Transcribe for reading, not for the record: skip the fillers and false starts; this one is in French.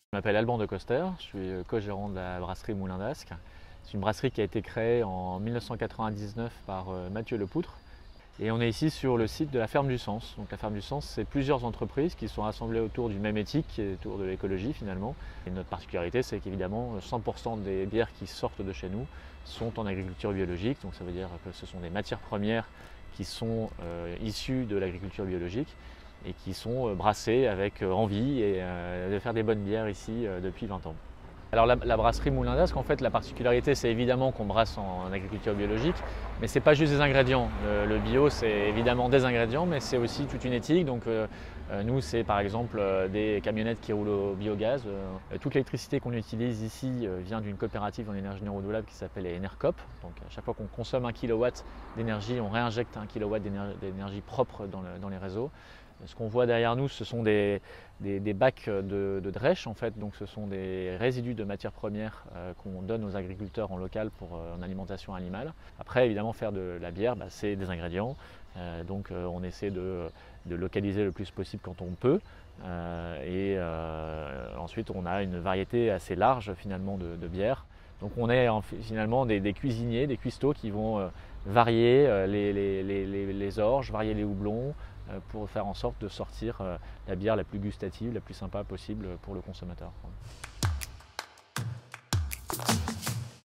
Je m'appelle Alban de Coster, je suis co-gérant de la brasserie Moulin d'Ascq. C'est une brasserie qui a été créée en 1999 par Mathieu Lepoutre. Et on est ici sur le site de la Ferme du Sens. Donc la Ferme du Sens, c'est plusieurs entreprises qui sont rassemblées autour d'une même éthique, et autour de l'écologie finalement. Et notre particularité, c'est qu'évidemment 100% des bières qui sortent de chez nous sont en agriculture biologique. Donc ça veut dire que ce sont des matières premières qui sont issues de l'agriculture biologique et qui sont brassées avec envie et de faire des bonnes bières ici depuis 20 ans. Alors la brasserie Moulin d'Ascq, en fait, la particularité, c'est évidemment qu'on brasse en agriculture biologique, mais ce n'est pas juste des ingrédients. Le bio, c'est évidemment des ingrédients, mais c'est aussi toute une éthique. Donc nous, c'est par exemple des camionnettes qui roulent au biogaz. Toute l'électricité qu'on utilise ici vient d'une coopérative en énergie non renouvelable qui s'appelle Enercop. Donc à chaque fois qu'on consomme 1 kW d'énergie, on réinjecte 1 kW d'énergie propre dans les réseaux. Ce qu'on voit derrière nous, ce sont des bacs de drèche en fait, donc ce sont des résidus de matières premières qu'on donne aux agriculteurs en local pour en alimentation animale. Après évidemment faire de la bière, c'est des ingrédients, donc on essaie de localiser le plus possible quand on peut et ensuite on a une variété assez large finalement de bières. Donc on est finalement des cuisiniers, des cuistots qui vont varier les orges, varier les houblons, pour faire en sorte de sortir la bière la plus gustative, la plus sympa possible pour le consommateur.